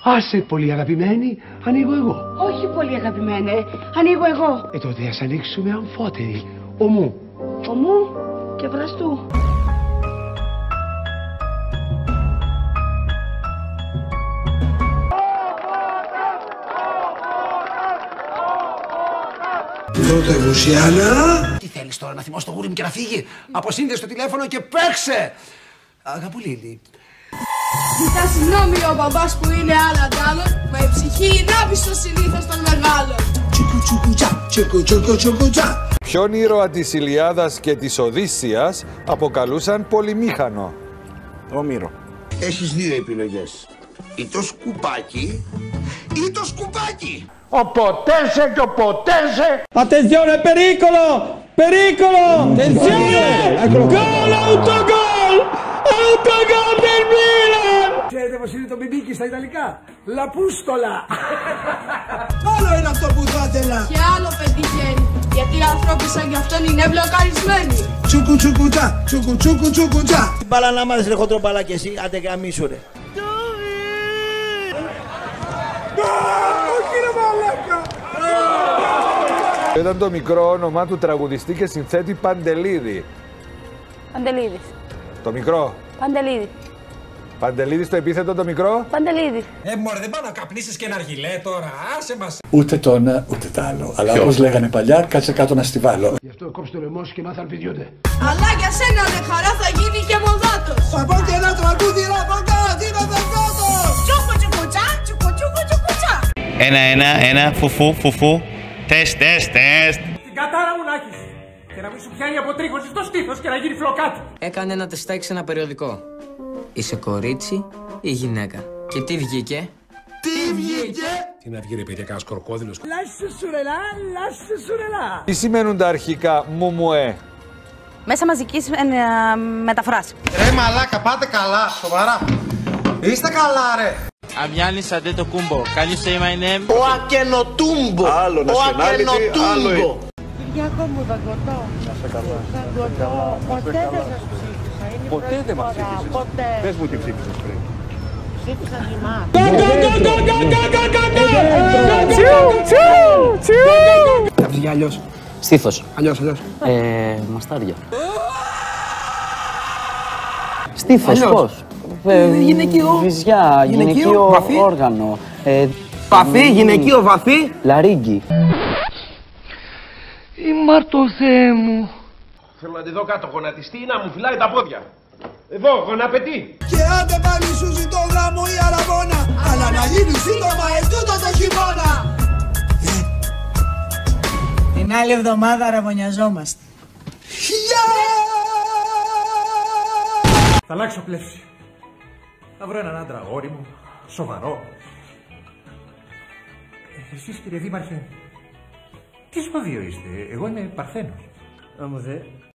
Άσε πολύ αγαπημένη, ανοίγω εγώ. Όχι πολύ αγαπημένε, ανοίγω εγώ. Τότε ας ανοίξουμε αμφότεροι. Ομού. Ομού και βραστού. Πρωτευουσιάνα. Τι θέλεις τώρα, να θυμώσαι το γούρι μου και να φύγει? Αποσύνδεσαι το τηλέφωνο και παίξε! Αγαπουλίδη. Ζητά συγγνώμη ο μπαμπάς που είναι άλλαντάλλον, μα η ψυχή είναι άπιστο συνήθως των μεγάλων. Ποιον ήρωα της Ηλιάδας και της Οδύσσειας αποκαλούσαν πολυμήχανο? Όμηρο. Έχεις δύο επιλογές. Ή το σκουπάκι ή το σκουπάκι. Ο ποτέσε και ο ποτέσε. Attenzione, pericolo! Pericolo! Attenzione! Gol, autogol! Autogol del Milan! Ξέρετε πως είναι το μπιμπίκι στα Ιταλικά? Λαπούστολα! Άλλο είναι αυτό που θα ήθελα! Και άλλο πετυχαίνει, γιατί οι άνθρωποι σαν κι αυτόν είναι μπλοκαρισμένοι. Τσούκου τσούκουτσα, τσούκου τσούκου τσούκουτσα. Την μπάλα να μάθεις ρε χοντρομπαλά κι εσύ, άντε γαμίσου ρε. Ήταν το μικρό όνομα του τραγουδιστή και συνθέτη Παντελίδη. Παντελίδης. Το μικρό. Παντελίδη. Παντελίδης το επίθετο το μικρό. Παντελίδη. Μωρέ, δεν πάω να καπνίσεις και ένα αργυλέ τώρα, άσε μας. Ούτε το ένα ούτε το άλλο. Αλλά όπως λέγανε παλιά, κάτσε κάτω να στιβάλω. Γι' αυτό κόψε το λαιμό σου και μάθα αλφιδιούνται. Αλλά για σένα ρε χαρά θα γίνει και μοδάτος. Θα πω και ένα τραγούδι να πω κάτι με δεκότος. Τσούκου τσουκουτσά, τσούκου τσούκου τσουκουτσά. Ένα, φουφού. Τεστ. Την κατάρα μου να έχεις. Και να μην σου πιάνει από τρίχωση στο στήθος και να γίνει φλοκάτι. Έκανε ένα τεστάκι σε ένα περιοδικό. Είσαι κορίτσι ή γυναίκα? Και τι βγήκε? Τι να βγει ρε παιδιά, κανένας κορκόδιλος. Λάσε σουρελά. Τι σημαίνουν τα αρχικά μουμουέ? Μέσα μαζικής μεταφράσης. Ρε μαλάκα, πάτε καλά, σοβαρά. Είστε καλά ρε. Αβιάννης Αντέτοκούμπο. Can you say my name? Ο Ακενοτούμπο. Άλλο nationality, άλλο. Κυριάκο μου δαγκωτό. Δαγκωτό. Ποτέ δεν σας ψήφισα. Είναι Ποτέ δεν μας ψήφισες. Ποτέ. Πες μου τι ψήφισες πριν. Ψήφισα γυμά. Θα βγει αλλιώς. Στήθος. Αλλιώς. Μαστάρια. Στήθος, πώς? Γυναικείο. Βυζιά, γυναικείο βαθύ. όργανο. Βαθύ, γυναικείο βαθύ. Λαρίγκι. Ήμαρτο Θεέ μου. Θέλω να τη δω κάτω γονατιστή ή να μου φυλάει τα πόδια. Εδώ, γοναπετή. Και άντε πάλι σου ζητώ γράμμο ή αραβόνα. Αλλά να γίνει σύντομα ετούτο το χειμώνα. Την άλλη εβδομάδα αραβωνιαζόμαστε. Θα αλλάξω πλεύση. Θα βρω έναν άντρα όριμο, σοβαρό. Εσείς κύριε Δήμαρχε, τι σχολείο είστε? Εγώ είμαι Παρθένος.